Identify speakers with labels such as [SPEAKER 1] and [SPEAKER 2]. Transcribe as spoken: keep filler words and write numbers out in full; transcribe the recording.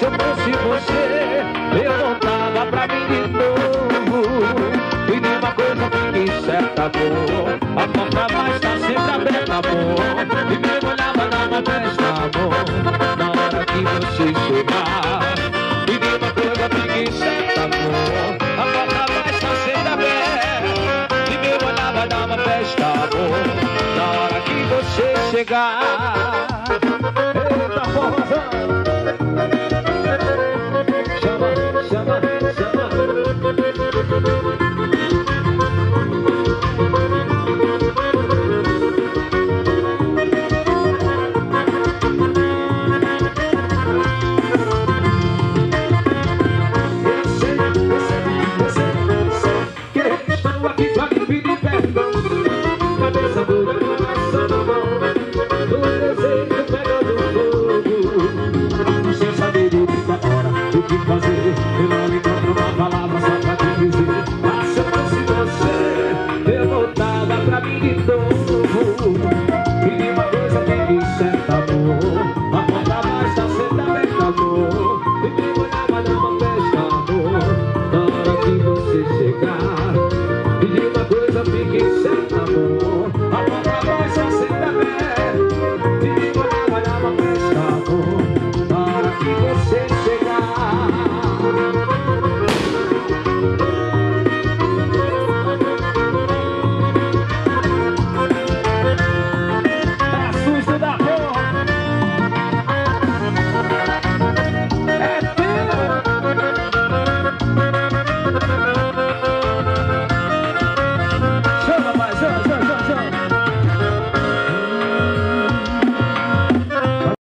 [SPEAKER 1] Se eu fosse você, eu voltava pra mim de novo. E de uma coisa fique certa, amor, a porta vai estar sempre aberta, amor. E me olhava numa festa, amor, na hora que você chegar. E de uma coisa fique certa, amor, a porta vai estar sempre aberta. E me olhava numa festa, amor, na hora que você chegar. Eita, porra!